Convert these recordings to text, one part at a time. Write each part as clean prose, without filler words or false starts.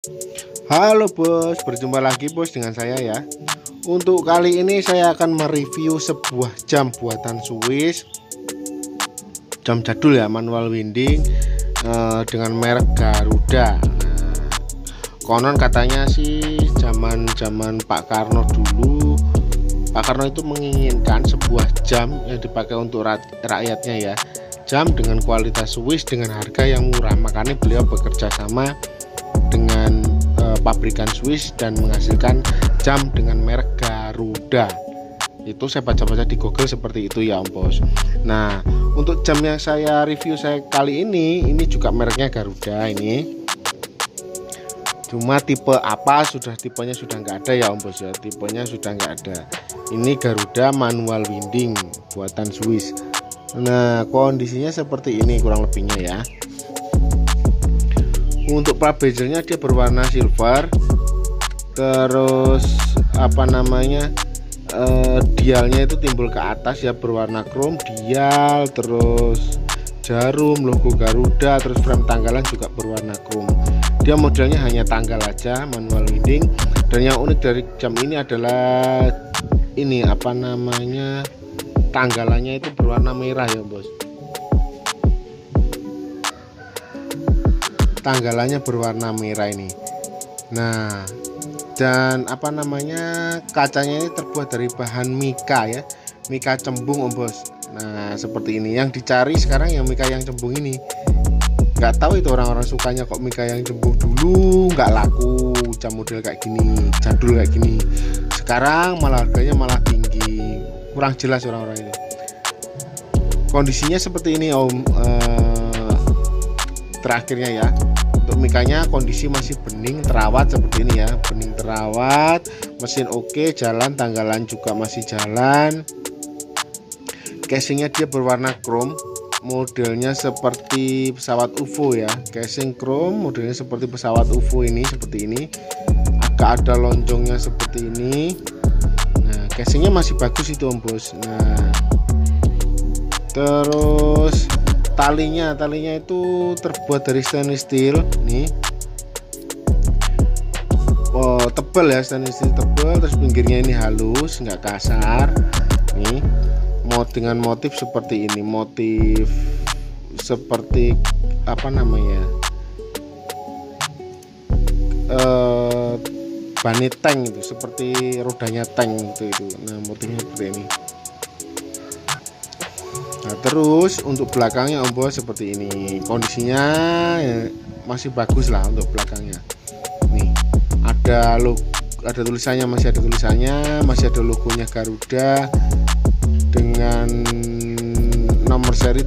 Halo bos, berjumpa lagi bos dengan saya ya. Untuk kali ini saya akan mereview sebuah jam buatan Swiss. Jam jadul ya, manual winding, dengan merek Garuda. Konon katanya sih zaman Pak Karno dulu, Pak Karno itu menginginkan sebuah jam yang dipakai untuk rakyatnya ya. Jam dengan kualitas Swiss dengan harga yang murah, makanya beliau bekerja sama dengan pabrikan Swiss dan menghasilkan jam dengan merek Garuda. Itu saya baca-baca di Google seperti itu ya Om Bos. Nah, untuk jam yang saya review saya kali ini juga mereknya Garuda ini. Cuma tipe apa tipenya sudah nggak ada ya Om Bos ya. Tipenya sudah nggak ada. Ini Garuda manual winding buatan Swiss. Nah, kondisinya seperti ini kurang lebihnya ya. Untuk plat bezelnya dia berwarna silver, terus dialnya itu timbul ke atas ya berwarna chrome, dial, terus jarum logo Garuda, terus frame tanggalan juga berwarna chrome. Dia modelnya hanya tanggal aja, manual winding. Dan yang unik dari jam ini adalah ini tanggalannya itu berwarna merah ya bos. Tanggalannya berwarna merah ini. Nah, dan kacanya ini terbuat dari bahan mika ya, mika cembung Om Bos. Nah, seperti ini yang dicari sekarang, yang mika yang cembung ini. Nggak tahu itu orang-orang sukanya kok mika yang cembung. Dulu nggak laku jam model kayak gini, jadul kayak gini. Sekarang malah harganya malah tinggi, kurang jelas orang-orang ini. Kondisinya seperti ini Om. Terakhirnya ya, untuk mikanya kondisi masih bening terawat seperti ini ya, bening terawat, mesin oke, jalan, tanggalan juga masih jalan. Casingnya dia berwarna chrome, modelnya seperti pesawat UFO ya, casing chrome, modelnya seperti pesawat UFO ini, seperti ini, agak ada lonjongnya seperti ini. Nah, casingnya masih bagus itu Om Bos. Nah, terus talinya itu terbuat dari stainless steel nih. Oh, tebal ya, stainless steel tebal, terus pinggirnya ini halus, nggak kasar nih. Dengan motif seperti ini, motif seperti bani tank itu, seperti rodanya tank itu. Nah, motifnya seperti ini. Nah, terus untuk belakangnya Om Bos seperti ini. Kondisinya ya, masih bagus lah untuk belakangnya. Nih, ada tulisannya, masih ada logonya Garuda dengan nomor seri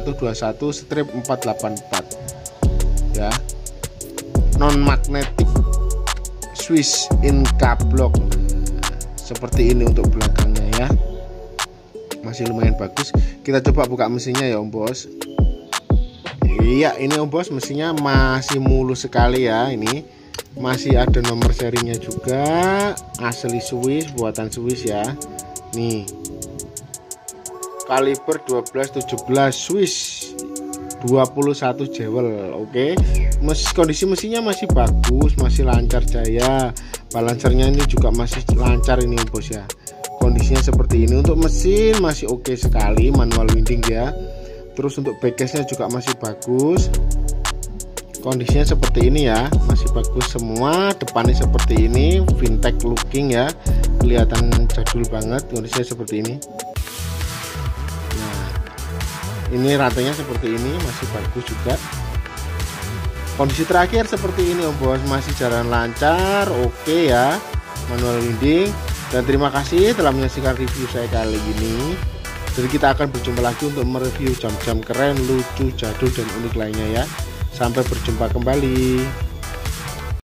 7121-484 ya. Non magnetic Swiss Inca block. Seperti ini untuk belakangnya ya. Masih lumayan bagus. Kita coba buka mesinnya ya Om Bos. Iya, ini Om Bos mesinnya masih mulus sekali ya. Ini masih ada nomor serinya juga, asli Swiss, buatan Swiss ya. Nih, kaliber 12-17 Swiss, 21 jewel. Oke. Kondisi mesinnya masih bagus, masih lancar jaya. Balancernya ini juga masih lancar ini Om Bos ya. Kondisinya seperti ini. Untuk mesin masih oke sekali, manual winding ya. Terus untuk backcase-nya juga masih bagus. Kondisinya seperti ini ya, masih bagus semua. Depannya seperti ini, vintage looking ya, kelihatan jadul banget. Kondisinya seperti ini. Nah, ini rantainya seperti ini, masih bagus juga. Kondisi terakhir seperti ini Om Bos, masih jalan lancar, oke ya, manual winding. Dan terima kasih telah menyaksikan review saya kali ini. Jadi kita akan berjumpa lagi untuk mereview jam-jam keren, lucu, jadul, dan unik lainnya ya. Sampai berjumpa kembali.